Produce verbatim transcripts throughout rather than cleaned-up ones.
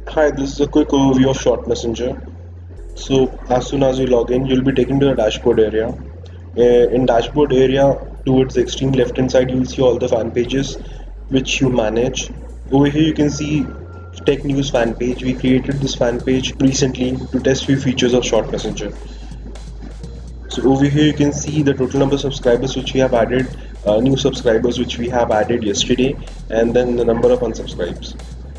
Hi, this is a quick overview of Short Messenger. So, as soon as you log in, you'll be taken to the dashboard area. Uh, in dashboard area, towards the extreme left hand side, you'll see all the fan pages which you manage. Over here, you can see Tech News fan page. We created this fan page recently to test few features of Short Messenger. So over here, you can see the total number of subscribers which we have added, uh, new subscribers which we have added yesterday, and then the number of unsubscribes.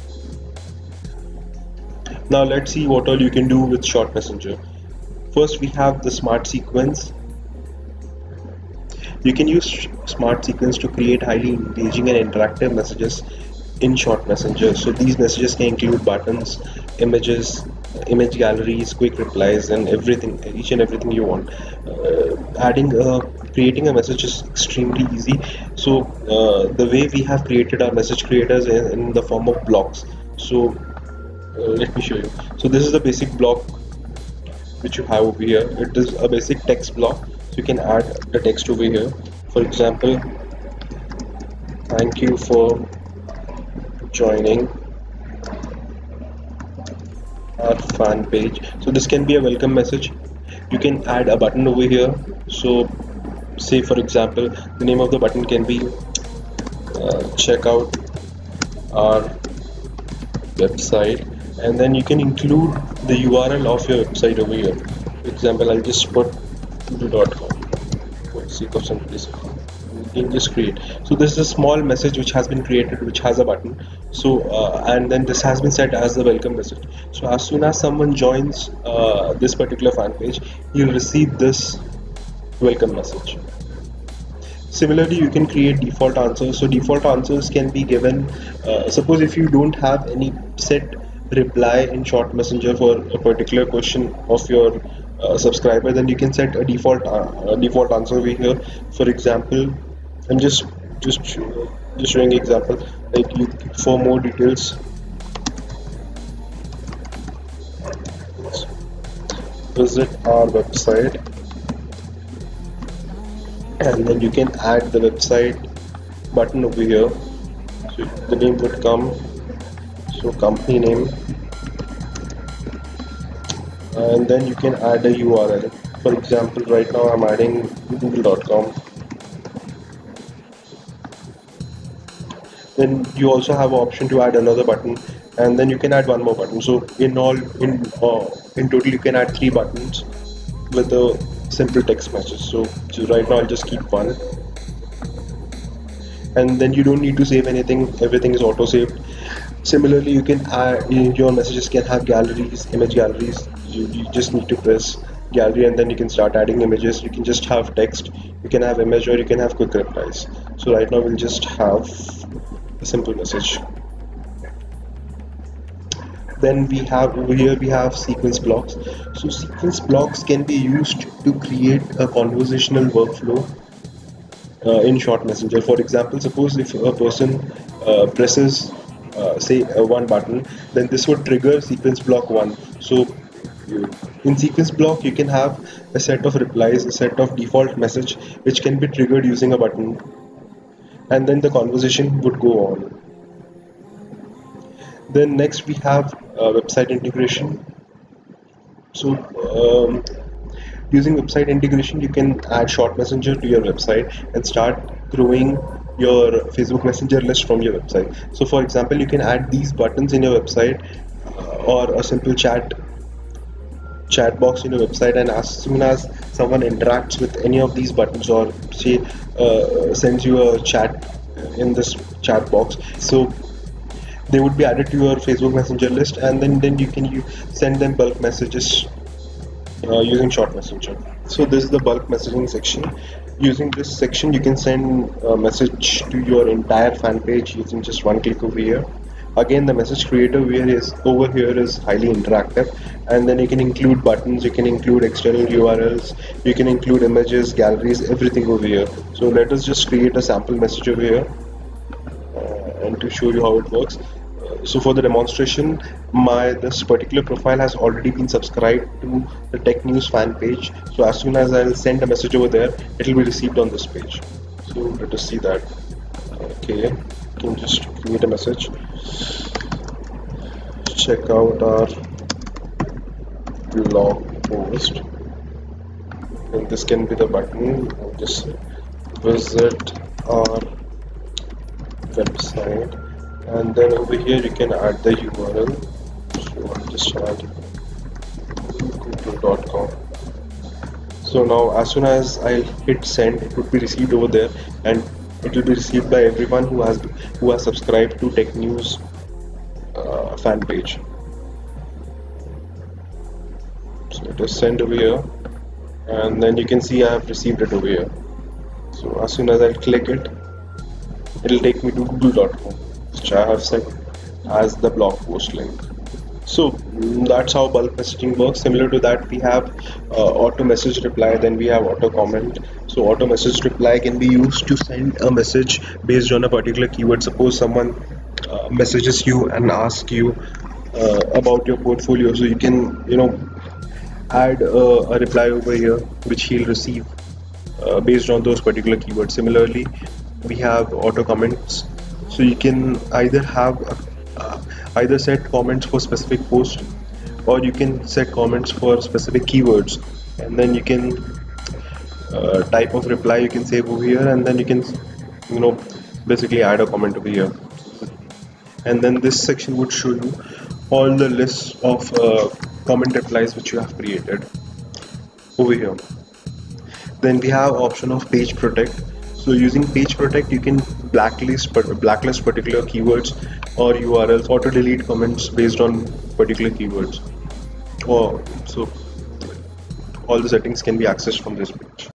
Now let's see what all you can do with Short Messenger. First, we have the Smart Sequence. You can use Smart Sequence to create highly engaging and interactive messages in Short Messenger. So these messages can include buttons, images, image galleries, quick replies, and everything, each and everything you want. Uh, adding a creating a message is extremely easy. So uh, the way we have created our message creators in, in the form of blocks. So uh, let me show you. So this is the basic block which you have over here. It is a basic text block, so you can add the text over here. For example, thank you for joining our fan page. So this can be a welcome message. You can add a button over here. So say for example, the name of the button can be uh, check out our website, and then you can include the U R L of your website over here. For example, I'll just put google dot com for the sake of simplicity. You can just create. So this is a small message which has been created, which has a button. So uh, and then this has been set as the welcome message. So as soon as someone joins uh, this particular fan page, you'll receive this welcome message. Similarly, you can create default answers. So default answers can be given. Uh, suppose if you don't have any set reply in Short Messenger for a particular question of your uh, subscriber, then you can set a default uh, a default answer over here. For example, I'm just just just showing example. Like you, for more details, visit our website, and then you can add the website button over here. So the name would come, so company name, and then you can add a U R L. For example, right now I'm adding google dot com. Then you also have an option to add another button, and then you can add one more button. So in all, in uh, in total, you can add three buttons with a simple text message. So, so right now I'll just keep one, and then you don't need to save anything. Everything is auto saved. Similarly, you can add, your messages can have galleries, image galleries. You, you just need to press gallery, and then you can start adding images. You can just have text, you can have image, or you can have quick replies. So right now we'll just have a simple message. Then we have over here we have sequence blocks. So sequence blocks can be used to create a conversational workflow uh, in Short Messenger. For example, suppose if a person uh, presses uh, say uh, one button, then this would trigger sequence block one. So in sequence block you can have a set of replies, a set of default message which can be triggered using a button, and then the conversation would go on. Then next we have uh, website integration. So um, using website integration, you can add Short Messenger to your website and start growing your Facebook Messenger list from your website. So for example, you can add these buttons in your website, uh, or a simple chat chat box in your website, and as soon as someone interacts with any of these buttons, or say uh, sends you a chat in this chat box, so they would be added to your Facebook Messenger list, and then then you can you send them bulk messages uh, using Short Messenger. So this is the bulk messaging section. Using this section, you can send a message to your entire fan page using just one click over here. Again, the message creator where is over here is highly interactive, and then you can include buttons, you can include external U R Ls, you can include images, galleries, everything over here. So let us just create a sample message over here uh, and to show you how it works. So for the demonstration, my this particular profile has already been subscribed to the Tech News fan page. So as soon as I'll send a message over there, it will be received on this page. So let us see that. Okay, you can just create a message. check out our blog post, and this can be the button. Just visit our website, and then over here you can add the U R L. So I'll just add google dot com. So now as soon as I hit send, it would be received over there, and it will be received by everyone who has who has subscribed to Tech News uh, fan page. So it is sent over here, and then you can see I have received it over here. So as soon as I click it, it will take me to google dot com, which I have set as the blog post link. So mm, that's how bulk messaging works. Similar to that, we have uh, auto message reply, then we have auto comment. So auto message reply can be used to send a message based on a particular keyword. Suppose someone uh, messages you and asks you uh, about your portfolio, so you can, you know, add uh, a reply over here which he'll receive uh, based on those particular keywords. Similarly, we have auto comments, so you can either have a, uh, either set comments for specific posts, or you can set comments for specific keywords, and then you can uh, type of reply you can save over here, and then you can, you know, basically add a comment over here, and then this section would show you all the lists of uh, comment replies which you have created over here. Then we have option of page protect. So using page protect, you can blacklist blacklist particular keywords or U R Ls, auto delete comments based on particular keywords. Or so all the settings can be accessed from this page.